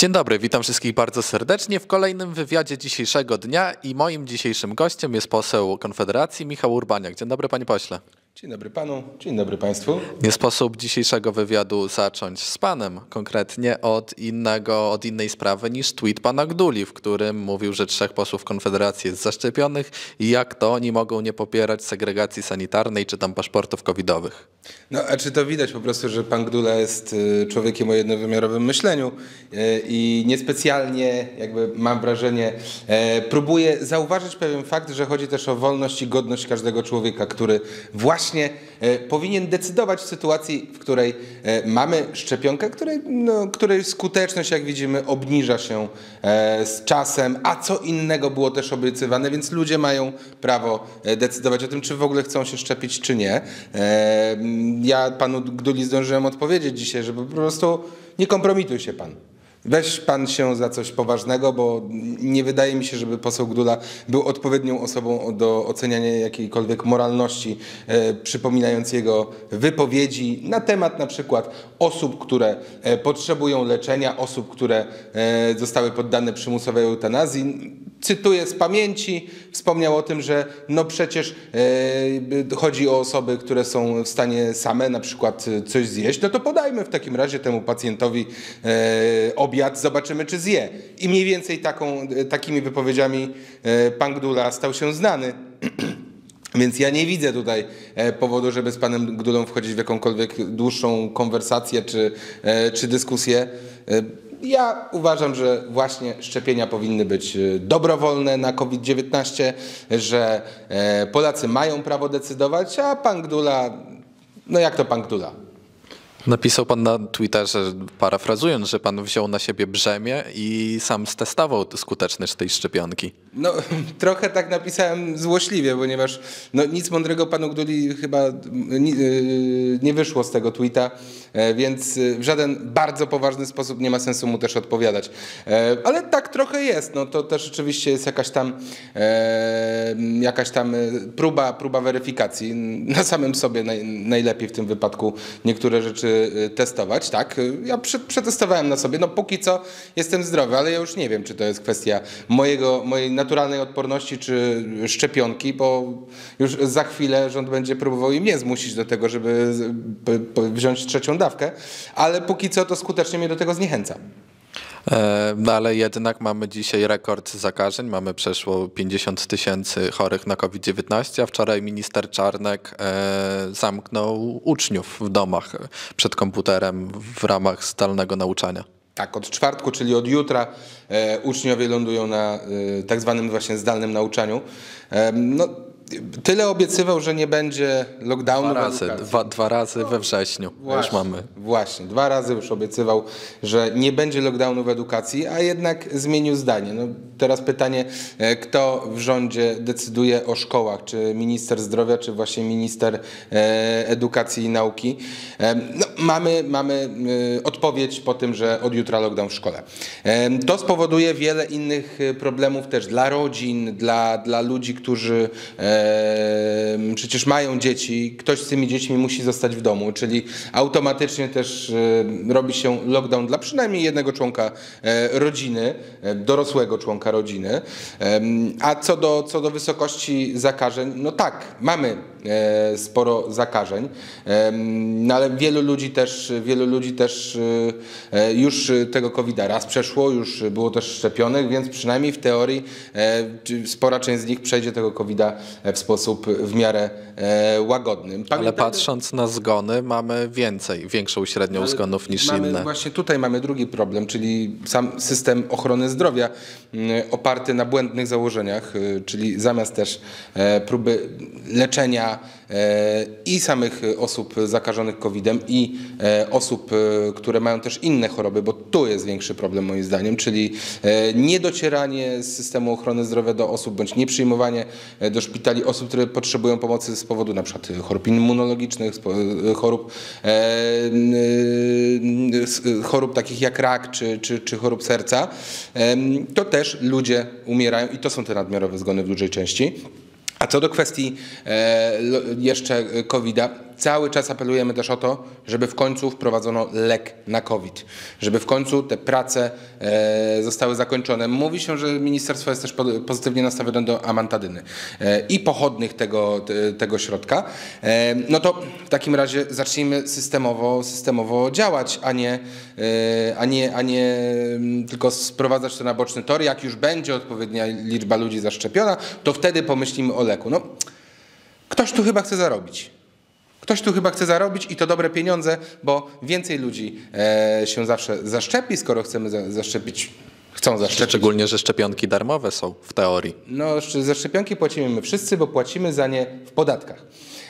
Dzień dobry, witam wszystkich bardzo serdecznie w kolejnym wywiadzie dzisiejszego dnia i moim dzisiejszym gościem jest poseł Konfederacji Michał Urbaniak. Dzień dobry, panie pośle. Dzień dobry panu, dzień dobry państwu. Nie sposób dzisiejszego wywiadu zacząć z panem, konkretnie od innej sprawy niż tweet pana Gduli, w którym mówił, że 3 posłów Konfederacji jest zaszczepionych i jak to oni mogą nie popierać segregacji sanitarnej czy tam paszportów covidowych. No, a czy to widać po prostu, że pan Gdula jest człowiekiem o jednowymiarowym myśleniu i niespecjalnie, jakby mam wrażenie, próbuje zauważyć pewien fakt, że chodzi też o wolność i godność każdego człowieka, który właśnie powinien decydować w sytuacji, w której mamy szczepionkę, której skuteczność, jak widzimy, obniża się z czasem, a co innego było też obiecywane, więc ludzie mają prawo decydować o tym, czy w ogóle chcą się szczepić, czy nie. Ja panu Gduli zdążyłem odpowiedzieć dzisiaj, że po prostu nie kompromituj się pan. Weź pan się za coś poważnego, bo nie wydaje mi się, żeby poseł Gdula był odpowiednią osobą do oceniania jakiejkolwiek moralności, przypominając jego wypowiedzi na temat na przykład osób, które potrzebują leczenia, osób, które zostały poddane przymusowej eutanazji. Cytuję z pamięci, wspomniał o tym, że no przecież chodzi o osoby, które są w stanie same na przykład coś zjeść, no to podajmy w takim razie temu pacjentowi obiad, zobaczymy czy zje. I mniej więcej takimi wypowiedziami pan Gdula stał się znany. Więc ja nie widzę tutaj powodu, żeby z panem Gdulą wchodzić w jakąkolwiek dłuższą konwersację czy dyskusję. Ja uważam, że właśnie szczepienia powinny być dobrowolne na COVID-19, że Polacy mają prawo decydować, a pan Gdula, no jak to pan Gdula? Napisał pan na Twitterze, parafrazując, że pan wziął na siebie brzemię i sam stestował skuteczność tej szczepionki. No trochę tak napisałem złośliwie, ponieważ no, nic mądrego panu Gduli chyba nie wyszło z tego tweeta, więc w żaden bardzo poważny sposób nie ma sensu mu też odpowiadać. Ale tak trochę jest, no to też oczywiście jest jakaś tam próba weryfikacji. Na samym sobie najlepiej w tym wypadku niektóre rzeczy testować, tak. Ja przetestowałem na sobie, no póki co jestem zdrowy, ale ja już nie wiem, czy to jest kwestia mojej naturalnej odporności, czy szczepionki, bo już za chwilę rząd będzie próbował i mnie zmusić do tego, żeby wziąć 3. dawkę, ale póki co to skutecznie mnie do tego zniechęca. No ale jednak mamy dzisiaj rekord zakażeń, mamy przeszło 50 000 chorych na COVID-19, a wczoraj minister Czarnek zamknął uczniów w domach przed komputerem w ramach zdalnego nauczania. Tak, od czwartku, czyli od jutra uczniowie lądują na tak zwanym właśnie zdalnym nauczaniu. No, tyle obiecywał, że nie będzie lockdownu. Dwa razy we wrześniu już mamy. Właśnie, 2 razy już obiecywał, że nie będzie lockdownu w edukacji, a jednak zmienił zdanie. No, teraz pytanie, kto w rządzie decyduje o szkołach? Czy minister zdrowia, czy właśnie minister edukacji i nauki? No, mamy odpowiedź po tym, że od jutra lockdown w szkole. To spowoduje wiele innych problemów też dla rodzin, dla ludzi, którzy przecież mają dzieci, ktoś z tymi dziećmi musi zostać w domu, czyli automatycznie też robi się lockdown dla przynajmniej jednego członka rodziny, dorosłego członka rodziny. A co do wysokości zakażeń, no tak, mamy sporo zakażeń, no ale wielu ludzi też już tego COVID-a raz przeszło, już było też szczepionych, więc przynajmniej w teorii spora część z nich przejdzie tego COVID-a w sposób w miarę łagodny. Ale patrząc na zgony, mamy większą średnią zgonów niż inne. Właśnie tutaj mamy drugi problem, czyli sam system ochrony zdrowia oparty na błędnych założeniach, czyli zamiast też próby leczenia i samych osób zakażonych COVID-em i osób, które mają też inne choroby, bo tu jest większy problem moim zdaniem, czyli niedocieranie z systemu ochrony zdrowia do osób, bądź nieprzyjmowanie do szpitali osób, które potrzebują pomocy z powodu na przykład chorób immunologicznych, chorób takich jak rak czy chorób serca, to też ludzie umierają i to są te nadmiarowe zgony w dużej części. A co do kwestii jeszcze COVID-a, cały czas apelujemy też o to, żeby w końcu wprowadzono lek na COVID, żeby w końcu te prace zostały zakończone. Mówi się, że ministerstwo jest też pozytywnie nastawione do amantadyny i pochodnych tego środka. No to w takim razie zacznijmy systemowo działać, a nie tylko sprowadzać to na boczny tor. Jak już będzie odpowiednia liczba ludzi zaszczepiona, to wtedy pomyślimy o leku. No, ktoś tu chyba chce zarobić. Ktoś tu chyba chce zarobić i to dobre pieniądze, bo więcej ludzi się zawsze zaszczepi, skoro chcemy chcą zaszczepić. Szczególnie, że szczepionki darmowe są w teorii. No, za szczepionki płacimy my wszyscy, bo płacimy za nie w podatkach.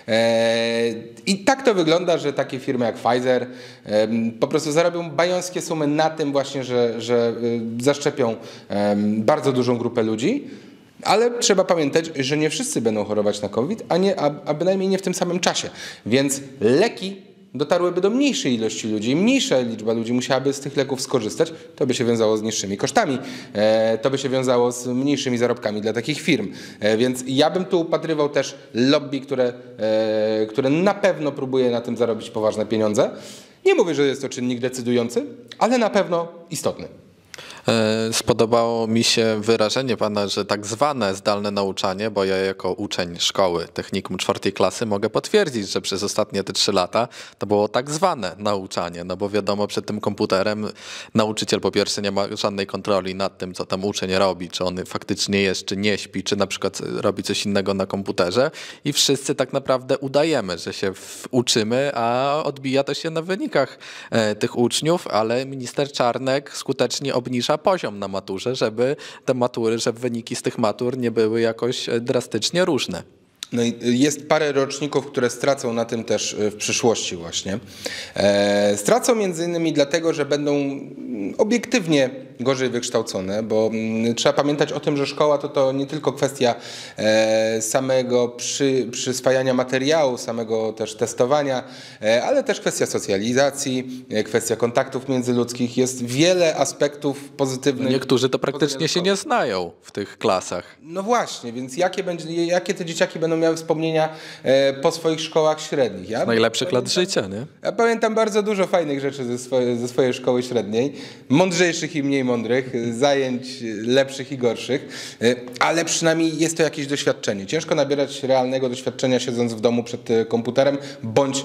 I tak to wygląda, że takie firmy jak Pfizer po prostu zarobią bajońskie sumy na tym właśnie, że zaszczepią bardzo dużą grupę ludzi, ale trzeba pamiętać, że nie wszyscy będą chorować na COVID, a bynajmniej nie w tym samym czasie. Więc leki dotarłyby do mniejszej ilości ludzi i mniejsza liczba ludzi musiałaby z tych leków skorzystać. To by się wiązało z niższymi kosztami, to by się wiązało z mniejszymi zarobkami dla takich firm. Więc ja bym tu upatrywał też lobby, które na pewno próbuje na tym zarobić poważne pieniądze. Nie mówię, że jest to czynnik decydujący, ale na pewno istotny. Spodobało mi się wyrażenie pana, że tak zwane zdalne nauczanie, bo ja jako uczeń szkoły technikum 4. klasy mogę potwierdzić, że przez ostatnie te 3 lata to było tak zwane nauczanie, no bo wiadomo, przed tym komputerem nauczyciel po pierwsze nie ma żadnej kontroli nad tym, co tam uczeń robi, czy on faktycznie jest, czy nie śpi, czy na przykład robi coś innego na komputerze i wszyscy tak naprawdę udajemy, że się uczymy, a odbija to się na wynikach tych uczniów, ale minister Czarnek skutecznie obniża poziom na maturze, żeby żeby wyniki z tych matur nie były jakoś drastycznie różne. No i jest parę roczników, które stracą na tym też w przyszłości właśnie. Stracą między innymi dlatego, że będą obiektywnie gorzej wykształcone, bo trzeba pamiętać o tym, że szkoła to nie tylko kwestia samego przyswajania materiału, samego też testowania, ale też kwestia socjalizacji, kwestia kontaktów międzyludzkich. Jest wiele aspektów pozytywnych. Niektórzy to praktycznie się nie znają w tych klasach. No właśnie, więc jakie te dzieciaki będą miały wspomnienia po swoich szkołach średnich? Z najlepszych lat życia, nie? Ja pamiętam bardzo dużo fajnych rzeczy ze swojej szkoły średniej, mądrzejszych i mniej mądrych, zajęć lepszych i gorszych, ale przynajmniej jest to jakieś doświadczenie. Ciężko nabierać realnego doświadczenia siedząc w domu przed komputerem, bądź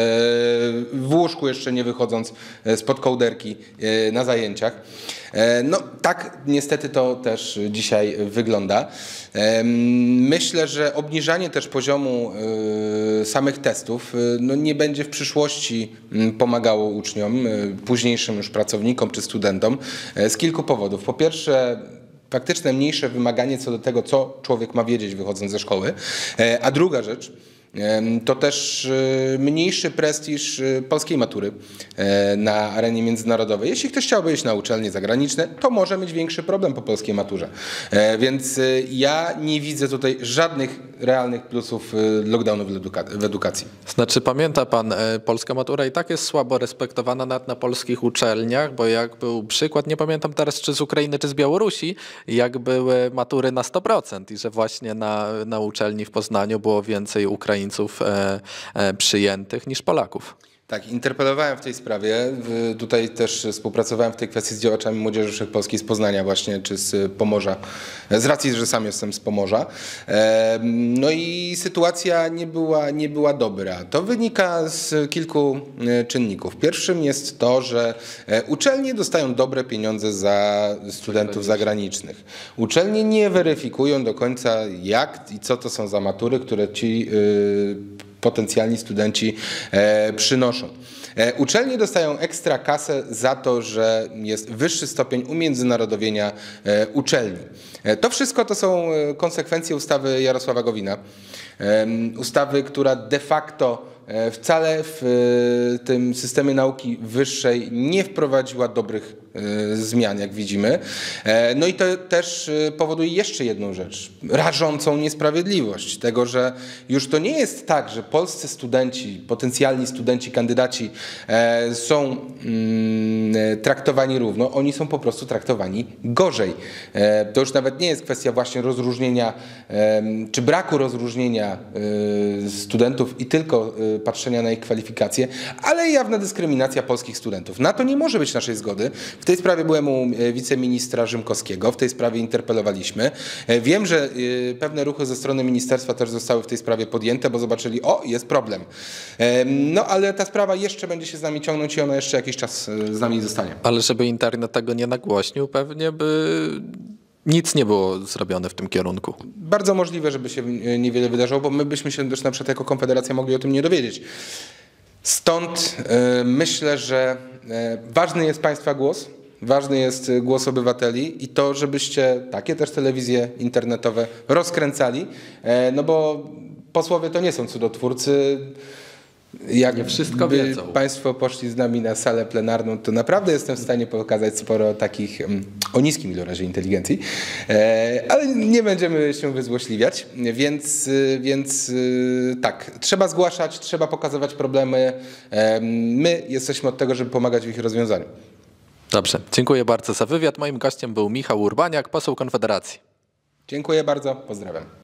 w łóżku jeszcze nie wychodząc spod kołderki na zajęciach. No tak niestety to też dzisiaj wygląda. Myślę, że obniżanie też poziomu samych testów no nie będzie w przyszłości pomagało uczniom, późniejszym już pracownikom czy studentom z kilku powodów. Po pierwsze, faktyczne mniejsze wymaganie co do tego, co człowiek ma wiedzieć wychodząc ze szkoły, a druga rzecz, to też mniejszy prestiż polskiej matury na arenie międzynarodowej. Jeśli ktoś chciałby iść na uczelnie zagraniczne, to może mieć większy problem po polskiej maturze. Więc ja nie widzę tutaj żadnych realnych plusów lockdownu w edukacji. Znaczy pamięta pan, polska matura i tak jest słabo respektowana nawet na polskich uczelniach, bo jak był przykład, nie pamiętam teraz czy z Ukrainy, czy z Białorusi, jak były matury na 100% i że właśnie na uczelni w Poznaniu było więcej Ukraińców przyjętych niż Polaków. Tak, interpelowałem w tej sprawie. Tutaj też współpracowałem w tej kwestii z działaczami Młodzieży Wszechpolskiej z Poznania właśnie, czy z Pomorza, z racji, że sam jestem z Pomorza. No i sytuacja nie była dobra. To wynika z kilku czynników. Pierwszym jest to, że uczelnie dostają dobre pieniądze za studentów zagranicznych. Uczelnie nie weryfikują do końca jak i co to są za matury, które ci potencjalni studenci przynoszą. Uczelnie dostają ekstra kasę za to, że jest wyższy stopień umiędzynarodowienia uczelni. To wszystko to są konsekwencje ustawy Jarosława Gowina. Ustawy, która de facto wcale w tym systemie nauki wyższej nie wprowadziła dobrych zmian, jak widzimy. No i to też powoduje jeszcze jedną rzecz, rażącą niesprawiedliwość tego, że już to nie jest tak, że polscy studenci, potencjalni studenci, kandydaci są traktowani równo, oni są po prostu traktowani gorzej. To już nawet nie jest kwestia właśnie rozróżnienia, czy braku rozróżnienia studentów i tylko patrzenia na ich kwalifikacje, ale jawna dyskryminacja polskich studentów. Na to nie może być naszej zgody. W tej sprawie byłem u wiceministra Rzymkowskiego, w tej sprawie interpelowaliśmy. Wiem, że pewne ruchy ze strony ministerstwa też zostały w tej sprawie podjęte, bo zobaczyli, o, jest problem. No ale ta sprawa jeszcze będzie się z nami ciągnąć i ona jeszcze jakiś czas z nami zostanie. Ale żeby internet tego nie nagłośnił, pewnie by nic nie było zrobione w tym kierunku. Bardzo możliwe, żeby się niewiele wydarzyło, bo my byśmy się też na przykład jako Konfederacja mogli o tym nie dowiedzieć. Stąd myślę, że ważny jest Państwa głos, ważny jest głos obywateli i to, żebyście takie też telewizje internetowe rozkręcali, no bo posłowie to nie są cudotwórcy. Jak wszystko wiedzą. Państwo poszli z nami na salę plenarną, to naprawdę jestem w stanie pokazać sporo takich o niskim ilorazie inteligencji, ale nie będziemy się wyzłośliwiać, więc tak, trzeba zgłaszać, trzeba pokazywać problemy. My jesteśmy od tego, żeby pomagać w ich rozwiązaniu. Dobrze, dziękuję bardzo za wywiad. Moim gościem był Michał Urbaniak, poseł Konfederacji. Dziękuję bardzo, pozdrawiam.